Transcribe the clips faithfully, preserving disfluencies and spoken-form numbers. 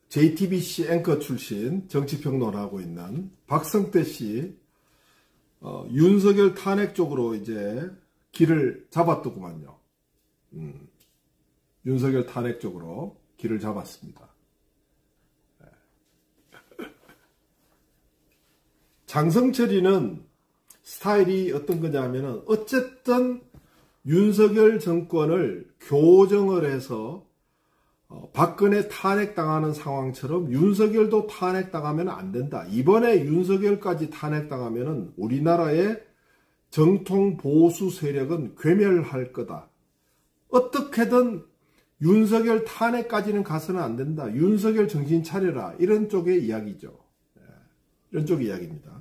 제이티비씨 앵커 출신 정치평론하고 있는 박성태 씨, 어, 윤석열 탄핵 쪽으로 이제 길을 잡았더구만요. 음, 윤석열 탄핵 쪽으로 길을 잡았습니다. 장성철이는 스타일이 어떤 거냐면은 어쨌든 윤석열 정권을 교정을 해서 어, 박근혜 탄핵당하는 상황처럼 윤석열도 탄핵당하면 안 된다. 이번에 윤석열까지 탄핵당하면 우리나라의 정통 보수 세력은 괴멸할 거다. 어떻게든 윤석열 탄핵까지는 가서는 안 된다. 윤석열 정신 차려라. 이런 쪽의 이야기죠. 이런 쪽의 이야기입니다.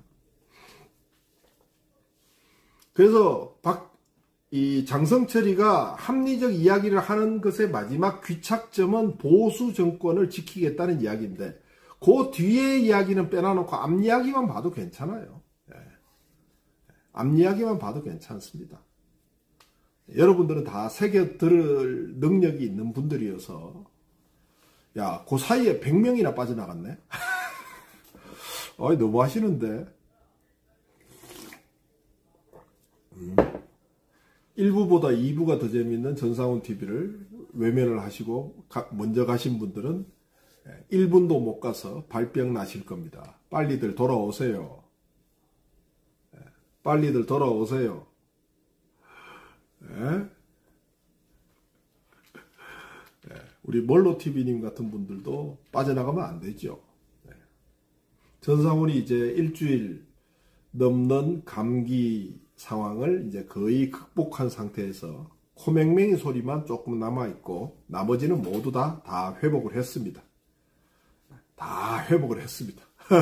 그래서 박 이 장성철이가 합리적 이야기를 하는 것의 마지막 귀착점은 보수 정권을 지키겠다는 이야기인데 그 뒤에 이야기는 빼놔놓고 앞 이야기만 봐도 괜찮아요. 예. 앞 이야기만 봐도 괜찮습니다. 여러분들은 다 새겨 들을 능력이 있는 분들이어서 야, 그 사이에 백 명이나 빠져나갔네. 어이, 너무 하시는데. 음. 일 부보다 이 부가 더 재밌는 전상훈 티비를 외면을 하시고 가, 먼저 가신 분들은 일 분도 못 가서 발병 나실 겁니다. 빨리들 돌아오세요. 빨리들 돌아오세요. 예? 우리 멀로티비님 같은 분들도 빠져나가면 안 되죠. 전상훈이 이제 일주일 넘는 감기 상황을 이제 거의 극복한 상태에서 코맹맹이 소리만 조금 남아있고 나머지는 모두 다, 다 회복을 했습니다. 다 회복을 했습니다.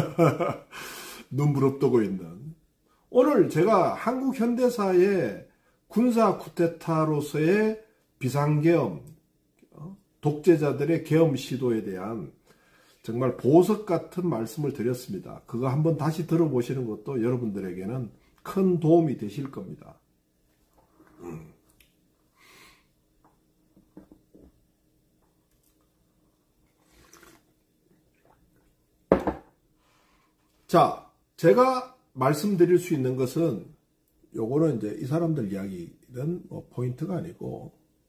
눈 부릅뜨고 있는. 오늘 제가 한국 현대사의 군사 쿠데타로서의 비상계엄, 독재자들의 계엄 시도에 대한 정말 보석 같은 말씀을 드렸습니다. 그거 한번 다시 들어보시는 것도 여러분들에게는 큰 도움이 되실 겁니다. 음. 자, 제가 말씀드릴 수 있는 것은 요거는 이제 이 사람들 이야기는 뭐 포인트가 아니고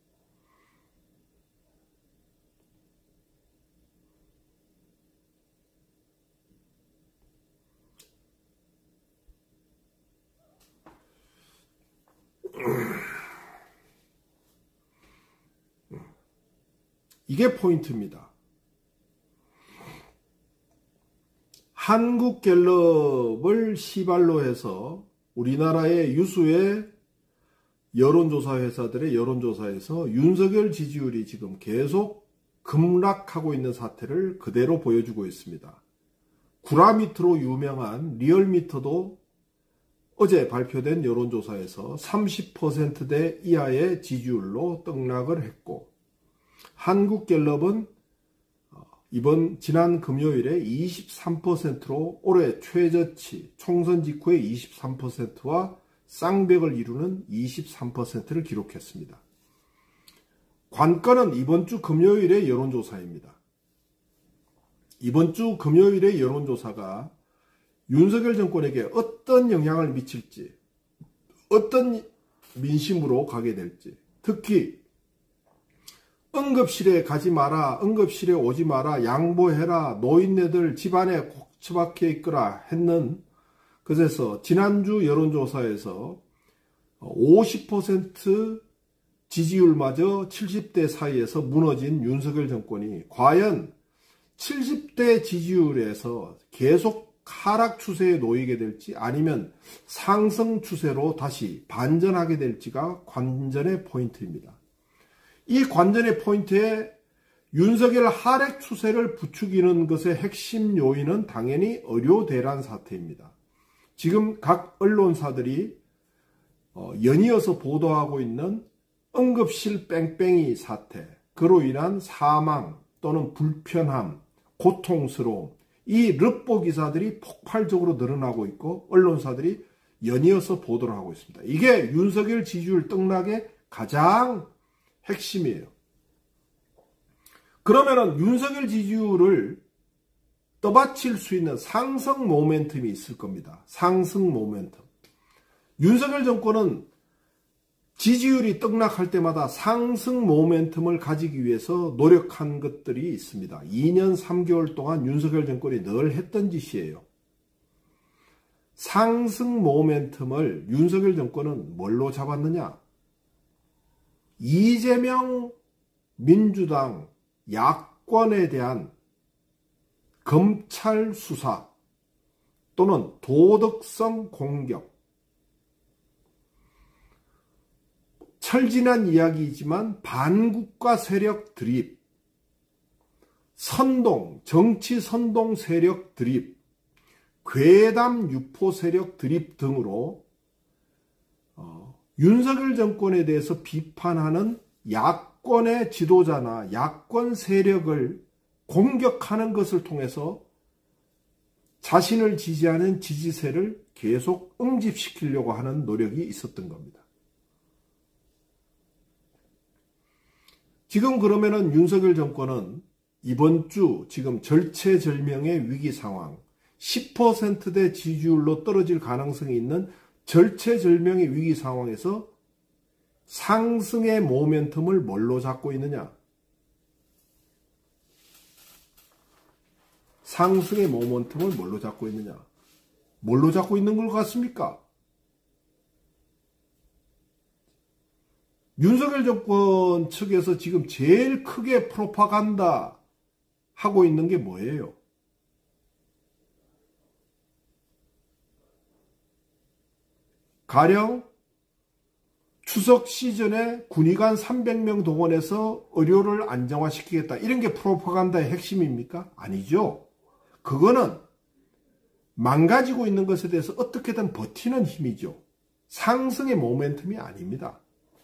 이게 포인트입니다. 한국갤럽을 시발로 해서 우리나라의 유수의 여론조사 회사들의 여론조사에서 윤석열 지지율이 지금 계속 급락하고 있는 사태를 그대로 보여주고 있습니다. 구라미터로 유명한 리얼미터도 어제 발표된 여론조사에서 삼십 퍼센트대 이하의 지지율로 떡락을 했고 한국갤럽은 이번 지난 금요일에 이십삼 퍼센트로 올해 최저치 총선 직후의 이십삼 퍼센트와 쌍벽을 이루는 이십삼 퍼센트를 기록했습니다. 관건은 이번 주 금요일의 여론조사입니다. 이번 주 금요일의 여론조사가 윤석열 정권에게 어떤 영향을 미칠지, 어떤 민심으로 가게 될지, 특히 응급실에 가지 마라, 응급실에 오지 마라, 양보해라, 노인네들 집안에 꼭 처박혀 있거라 했는 것에서 지난주 여론조사에서 오십 퍼센트 지지율마저 칠십 대 사이에서 무너진 윤석열 정권이 과연 칠십 대 지지율에서 계속 하락 추세에 놓이게 될지 아니면 상승 추세로 다시 반전하게 될지가 관전의 포인트입니다. 이 관전의 포인트에 윤석열 하락 추세를 부추기는 것의 핵심 요인은 당연히 의료 대란 사태입니다. 지금 각 언론사들이 연이어서 보도하고 있는 응급실 뺑뺑이 사태, 그로 인한 사망 또는 불편함, 고통스러움, 이 르포 기사들이 폭발적으로 늘어나고 있고 언론사들이 연이어서 보도를 하고 있습니다. 이게 윤석열 지지율 떡락의 가장 핵심이에요. 그러면은 윤석열 지지율을 떠받칠 수 있는 상승 모멘텀이 있을 겁니다. 상승 모멘텀. 윤석열 정권은 지지율이 떡락할 때마다 상승 모멘텀을 가지기 위해서 노력한 것들이 있습니다. 이 년 삼 개월 동안 윤석열 정권이 늘 했던 짓이에요. 상승 모멘텀을 윤석열 정권은 뭘로 잡았느냐? 이재명 민주당 야권에 대한 검찰 수사 또는 도덕성 공격, 철진한 이야기이지만 반국가 세력 드립, 선동, 정치 선동 세력 드립, 괴담 유포 세력 드립 등으로 어, 윤석열 정권에 대해서 비판하는 야권의 지도자나 야권 세력을 공격하는 것을 통해서 자신을 지지하는 지지세를 계속 응집시키려고 하는 노력이 있었던 겁니다. 지금 그러면은 윤석열 정권은 이번 주 지금 절체절명의 위기 상황, 십 퍼센트대 지지율로 떨어질 가능성이 있는 절체절명의 위기 상황에서 상승의 모멘텀을 뭘로 잡고 있느냐? 상승의 모멘텀을 뭘로 잡고 있느냐? 뭘로 잡고 있는 것 같습니까? 윤석열 정권 측에서 지금 제일 크게 프로파간다 하고 있는 게 뭐예요? 가령 추석 시즌에 군의관 삼백 명 동원해서 의료를 안정화시키겠다. 이런 게 프로파간다의 핵심입니까? 아니죠. 그거는 망가지고 있는 것에 대해서 어떻게든 버티는 힘이죠. 상승의 모멘텀이 아닙니다.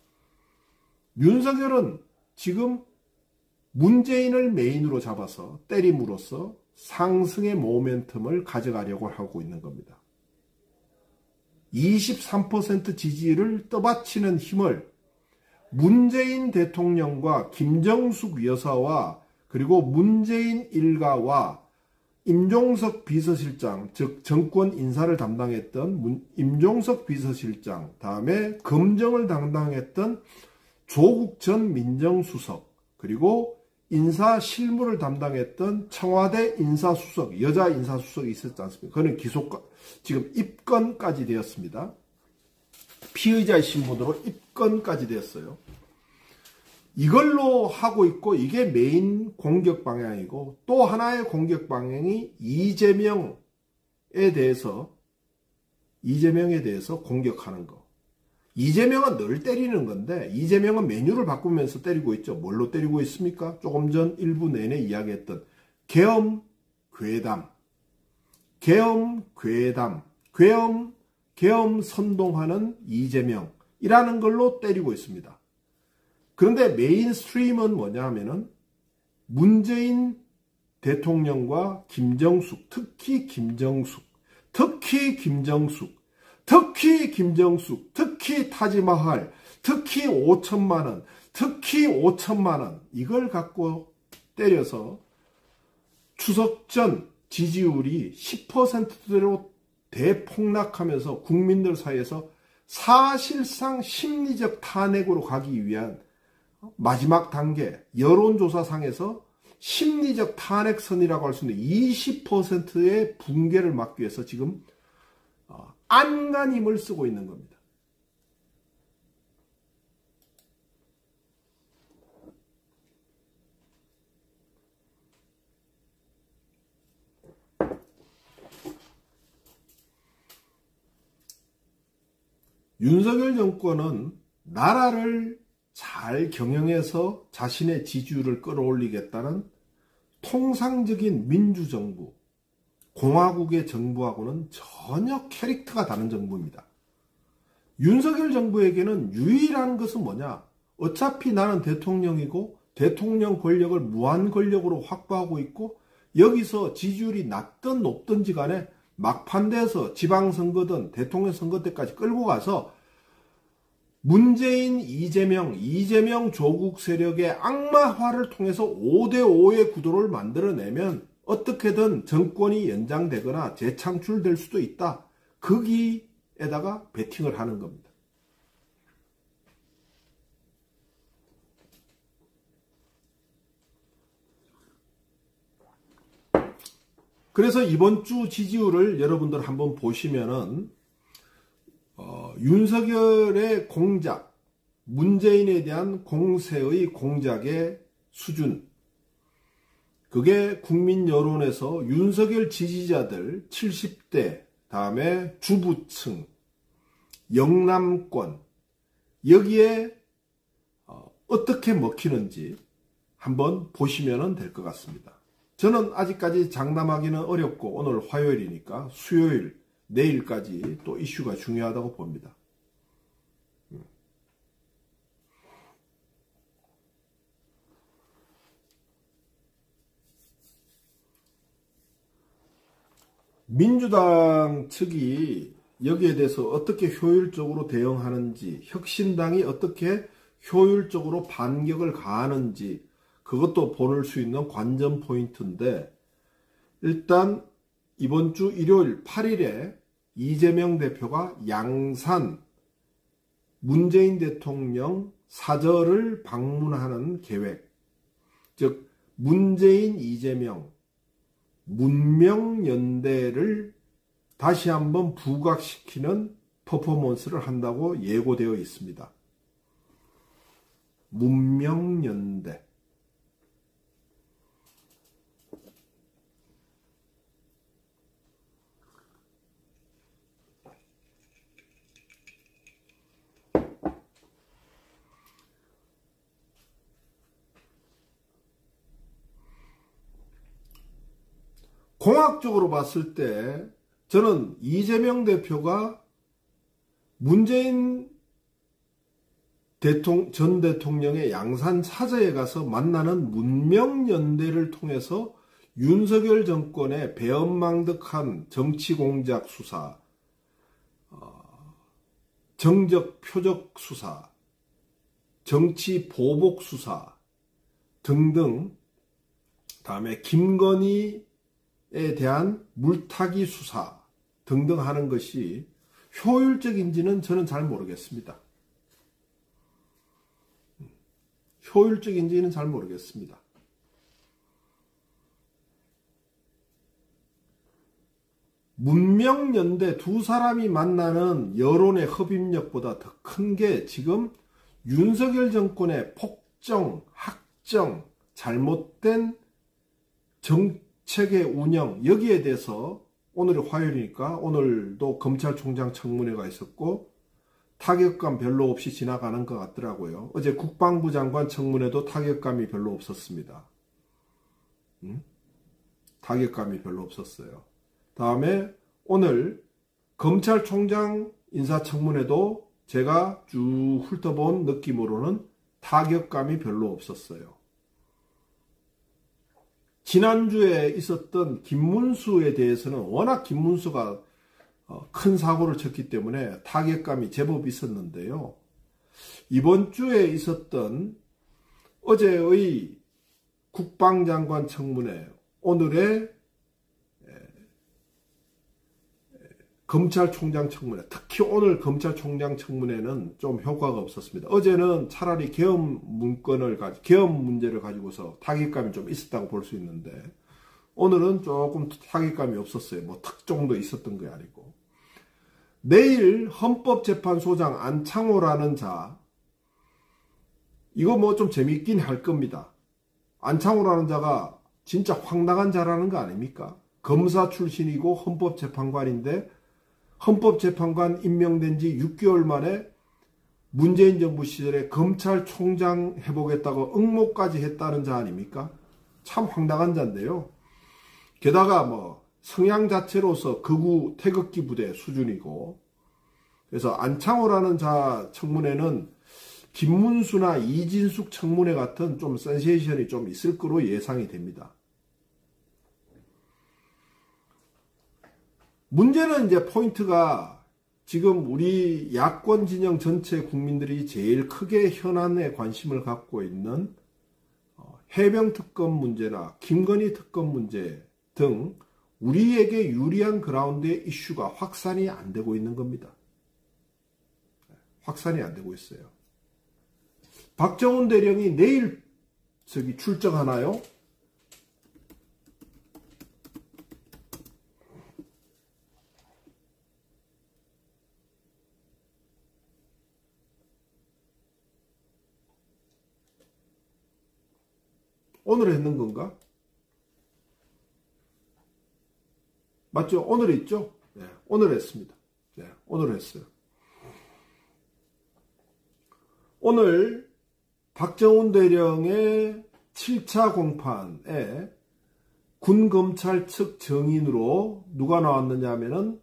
윤석열은 지금 문재인을 메인으로 잡아서 때림으로써 상승의 모멘텀을 가져가려고 하고 있는 겁니다. 이십삼 퍼센트 지지를 떠받치는 힘을 문재인 대통령과 김정숙 여사와 그리고 문재인 일가와 임종석 비서실장, 즉 정권 인사를 담당했던 문, 임종석 비서실장, 다음에 검정을 담당했던 조국 전 민정수석, 그리고 인사 실무를 담당했던 청와대 인사수석, 여자 인사수석이 있었지 않습니까? 그는 기소가, 지금 입건까지 되었습니다. 피의자의 신분으로 입건까지 되었어요. 이걸로 하고 있고, 이게 메인 공격 방향이고, 또 하나의 공격 방향이 이재명에 대해서, 이재명에 대해서 공격하는 거. 이재명은 늘 때리는 건데 이재명은 메뉴를 바꾸면서 때리고 있죠. 뭘로 때리고 있습니까? 조금 전 일부 내내 이야기했던 계엄, 괴담, 계엄, 괴담, 계엄, 계엄 선동하는 이재명이라는 걸로 때리고 있습니다. 그런데 메인스트림은 뭐냐 하면은 문재인 대통령과 김정숙, 특히 김정숙, 특히 김정숙, 특히 김정숙, 특히 타지마할, 특히 오천만 원, 특히 오천만 원 이걸 갖고 때려서 추석 전 지지율이 십 퍼센트대로 대폭락하면서 국민들 사이에서 사실상 심리적 탄핵으로 가기 위한 마지막 단계 여론조사상에서 심리적 탄핵선이라고 할 수 있는 이십 퍼센트의 붕괴를 막기 위해서 지금 안간 힘을 쓰고 있는 겁니다. 윤석열 정권은 나라를 잘 경영해서 자신의 지지율을 끌어올리겠다는 통상적인 민주정부, 공화국의 정부하고는 전혀 캐릭터가 다른 정부입니다. 윤석열 정부에게는 유일한 것은 뭐냐? 어차피 나는 대통령이고 대통령 권력을 무한 권력으로 확보하고 있고 여기서 지지율이 낮든 높든지 간에 막판돼서 지방선거든 대통령 선거 때까지 끌고 가서 문재인, 이재명, 이재명 조국 세력의 악마화를 통해서 오 대 오의 구도를 만들어내면 어떻게든 정권이 연장되거나 재창출될 수도 있다. 거기에다가 베팅을 하는 겁니다. 그래서 이번 주 지지율을 여러분들 한번 보시면은 어, 윤석열의 공작, 문재인에 대한 공세의 공작의 수준, 그게 국민 여론에서 윤석열 지지자들 칠십 대, 다음에 주부층, 영남권, 여기에 어, 어떻게 먹히는지 한번 보시면 될 것 같습니다. 저는 아직까지 장담하기는 어렵고 오늘 화요일이니까 수요일, 내일까지 또 이슈가 중요하다고 봅니다. 민주당 측이 여기에 대해서 어떻게 효율적으로 대응하는지, 혁신당이 어떻게 효율적으로 반격을 가하는지 그것도 볼 수 있는 관전 포인트인데, 일단 이번 주 일요일 팔 일에 이재명 대표가 양산 문재인 대통령 사저를 방문하는 계획, 즉 문재인 이재명 문명연대를 다시 한번 부각시키는 퍼포먼스를 한다고 예고되어 있습니다. 문명연대. 공학적으로 봤을 때 저는 이재명 대표가 문재인 대통령, 전 대통령의 양산 사저에 가서 만나는 문명연대를 통해서 윤석열 정권의 배은망덕한 정치 공작 수사, 정적 표적 수사, 정치 보복 수사 등등, 다음에 김건희 에 대한 물타기 수사 등등 하는 것이 효율적인지는 저는 잘 모르겠습니다. 효율적인지는 잘 모르겠습니다. 문명연대 두 사람이 만나는 여론의 흡입력보다 더 큰 게 지금 윤석열 정권의 폭정, 학정, 잘못된 정 책의 운영, 여기에 대해서 오늘이 화요일이니까 오늘도 검찰총장 청문회가 있었고 타격감 별로 없이 지나가는 것 같더라고요. 어제 국방부 장관 청문회도 타격감이 별로 없었습니다. 음? 타격감이 별로 없었어요. 다음에 오늘 검찰총장 인사청문회도 제가 쭉 훑어본 느낌으로는 타격감이 별로 없었어요. 지난주에 있었던 김문수에 대해서는 워낙 김문수가 큰 사고를 쳤기 때문에 타격감이 제법 있었는데요. 이번 주에 있었던 어제의 국방장관 청문회, 오늘의 검찰총장 청문회, 특히 오늘 검찰총장 청문회는 좀 효과가 없었습니다. 어제는 차라리 계엄 문건을 가지, 계엄 문제를 가지고서 타격감이 좀 있었다고 볼 수 있는데, 오늘은 조금 타격감이 없었어요. 뭐 특종도 있었던 게 아니고. 내일 헌법재판소장 안창호라는 자, 이거 뭐 좀 재밌긴 할 겁니다. 안창호라는 자가 진짜 황당한 자라는 거 아닙니까? 검사 출신이고 헌법재판관인데 헌법재판관 임명된 지 육 개월 만에 문재인 정부 시절에 검찰총장 해보겠다고 응모까지 했다는 자 아닙니까? 참 황당한 자인데요. 게다가 뭐 성향 자체로서 극우 태극기 부대 수준이고, 그래서 안창호라는 자 청문회는 김문수나 이진숙 청문회 같은 좀 센세이션이 좀 있을 거로 예상이 됩니다. 문제는 이제 포인트가 지금 우리 야권 진영 전체 국민들이 제일 크게 현안에 관심을 갖고 있는 해병 특검 문제나 김건희 특검 문제, 등 우리에게 유리한 그라운드의 이슈가 확산이 안 되고 있는 겁니다. 확산이 안 되고 있어요. 박정훈 대령이 내일 저기 출정하나요? 오늘 했는 건가? 맞죠? 오늘 했죠? 네, 오늘 했습니다. 네, 오늘 했어요. 오늘 박정훈 대령의 칠 차 공판에 군검찰 측 정인으로 누가 나왔느냐 하면은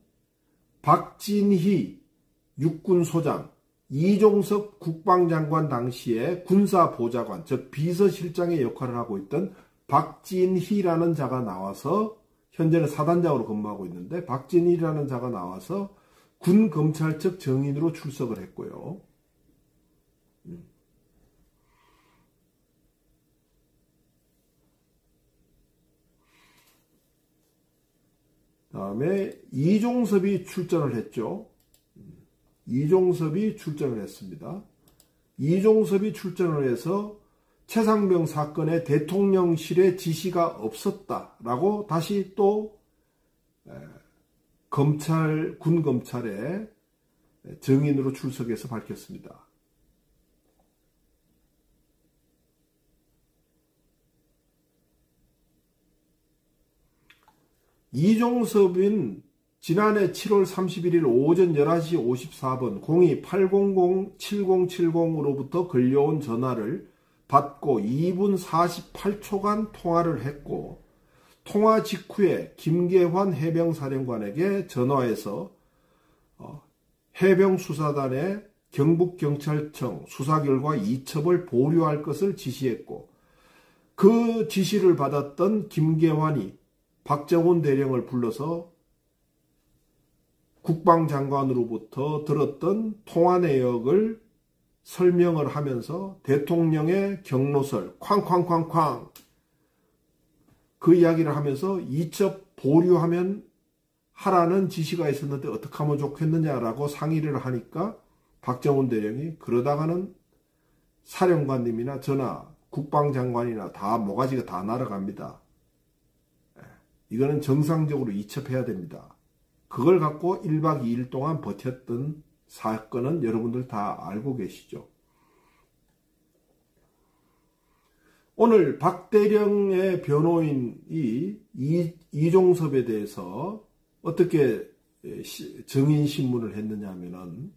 박진희 육군소장, 이종섭 국방장관 당시에 군사보좌관, 즉 비서실장의 역할을 하고 있던 박진희라는 자가 나와서, 현재는 사단장으로 근무하고 있는데 박진희라는 자가 나와서 군검찰 측 정인으로 출석을 했고요. 다음에 이종섭이 출전을 했죠. 이종섭이 출전을 했습니다. 이종섭이 출전을 해서 최상병 사건에 대통령실의 지시가 없었다라고 다시 또 검찰, 군검찰의 정인으로 출석해서 밝혔습니다. 이종섭은 지난해 칠월 삼십일일 오전 열한 시 오십사 분 공이 팔공공 칠공칠공으로부터 걸려온 전화를 받고 이 분 사십팔 초간 통화를 했고, 통화 직후에 김계환 해병사령관에게 전화해서 해병수사단에 경북경찰청 수사결과 이첩을 보류할 것을 지시했고, 그 지시를 받았던 김계환이 박정훈 대령을 불러서 국방장관으로부터 들었던 통화 내역을 설명을 하면서 대통령의 경로설 쾅쾅쾅쾅 그 이야기를 하면서 이첩 보류하면 하라는 지시가 있었는데 어떻게 하면 좋겠느냐라고 상의를 하니까 박정훈 대령이 그러다가는 사령관님이나 저나 국방장관이나 다 모가지가 다 날아갑니다. 이거는 정상적으로 이첩해야 됩니다. 그걸 갖고 일 박 이 일 동안 버텼던 사건은 여러분들 다 알고 계시죠. 오늘 박 대령의 변호인이 이, 이종섭에 대해서 어떻게 정인 신문을 했느냐 하면은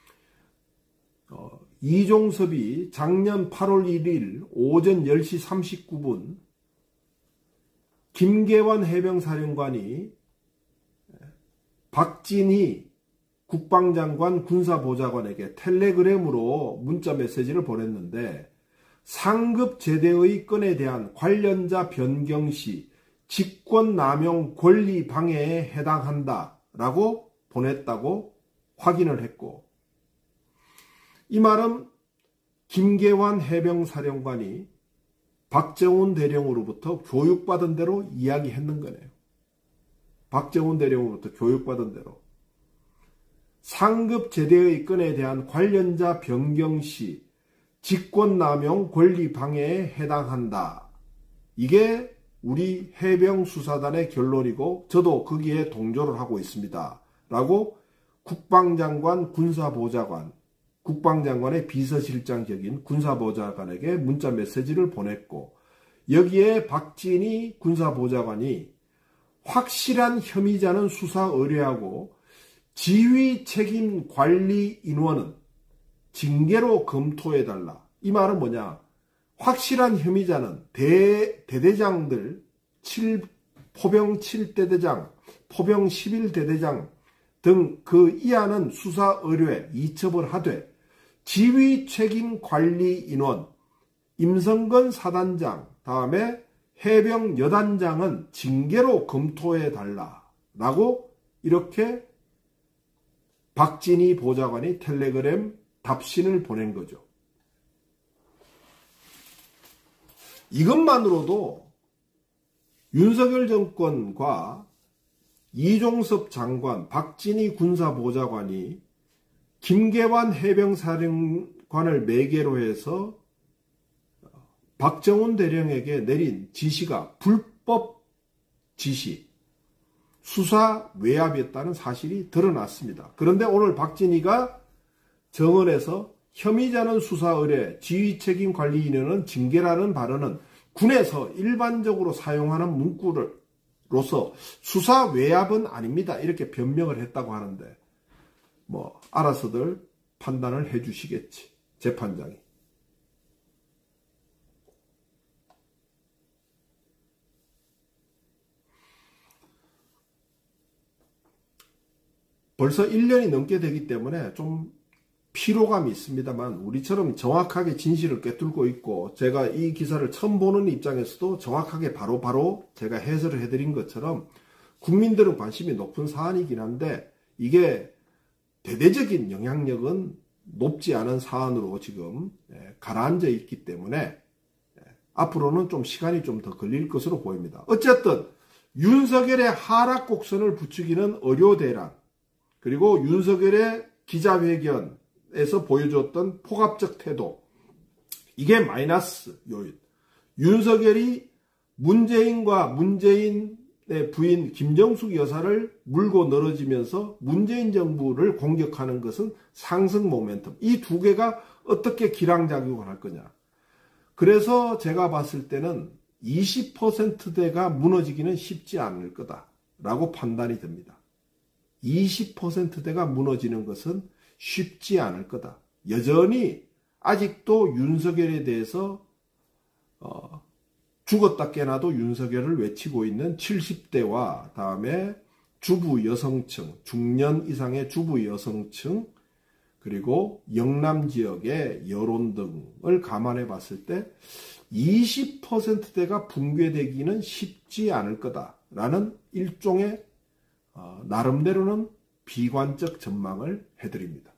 어, 이종섭이 작년 팔월 일일 오전 열 시 삼십구 분 김계환 해병사령관이 박진희 국방장관 군사보좌관에게 텔레그램으로 문자 메시지를 보냈는데, 상급 제대의 건에 대한 관련자 변경 시 직권남용 권리 방해에 해당한다 라고 보냈다고 확인을 했고, 이 말은 김계환 해병사령관이 박정훈 대령으로부터 교육받은 대로 이야기했는 거네요. 박정훈 대령으로부터 교육받은 대로. 상급 제대의 건에 대한 관련자 변경 시 직권남용 권리 방해에 해당한다. 이게 우리 해병수사단의 결론이고 저도 거기에 동조를 하고 있습니다. 라고 국방장관, 군사보좌관, 국방장관의 비서실장 격인 군사보좌관에게 문자 메시지를 보냈고, 여기에 박진희 군사보좌관이 확실한 혐의자는 수사 의뢰하고 지휘 책임 관리 인원은 징계로 검토해달라. 이 말은 뭐냐? 확실한 혐의자는 대, 대대장들, 칠, 포병 칠 대대장, 포병 십일 대대장 등 그 이하는 수사 의뢰, 이첩을 하되, 지휘 책임 관리 인원, 임성근 사단장, 다음에 해병 여단장은 징계로 검토해달라. 라고 이렇게 박진희 보좌관이 텔레그램 답신을 보낸 거죠. 이것만으로도 윤석열 정권과 이종섭 장관, 박진희 군사보좌관이 김계환 해병사령관을 매개로 해서 박정훈 대령에게 내린 지시가 불법 지시, 수사 외압이었다는 사실이 드러났습니다. 그런데 오늘 박진희가 정언에서 혐의자는 수사 의뢰, 지휘 책임 관리인은 징계라는 발언은 군에서 일반적으로 사용하는 문구로서 수사 외압은 아닙니다. 이렇게 변명을 했다고 하는데 뭐 알아서들 판단을 해 주시겠지, 재판장이. 벌써 일 년이 넘게 되기 때문에 좀 피로감이 있습니다만 우리처럼 정확하게 진실을 꿰뚫고 있고 제가 이 기사를 처음 보는 입장에서도 정확하게 바로바로 바로 제가 해설을 해드린 것처럼 국민들은 관심이 높은 사안이긴 한데 이게 대대적인 영향력은 높지 않은 사안으로 지금 가라앉아 있기 때문에 앞으로는 좀 시간이 좀 더 걸릴 것으로 보입니다. 어쨌든 윤석열의 하락 곡선을 부추기는 의료대란, 그리고 윤석열의 기자회견에서 보여줬던 포갑적 태도, 이게 마이너스 요인. 윤석열이 문재인과 문재인의 부인 김정숙 여사를 물고 늘어지면서 문재인 정부를 공격하는 것은 상승 모멘텀. 이 두 개가 어떻게 기량작용을 할 거냐. 그래서 제가 봤을 때는 이십 퍼센트대가 무너지기는 쉽지 않을 거다라고 판단이 됩니다. 이십 퍼센트대가 무너지는 것은 쉽지 않을 거다. 여전히 아직도 윤석열에 대해서 어, 죽었다 깨나도 윤석열을 외치고 있는 칠십 대와 다음에 주부 여성층, 중년 이상의 주부 여성층, 그리고 영남 지역의 여론 등을 감안해 봤을 때 이십 퍼센트대가 붕괴되기는 쉽지 않을 거다라는 일종의 어, 나름대로는 비관적 전망을 해드립니다.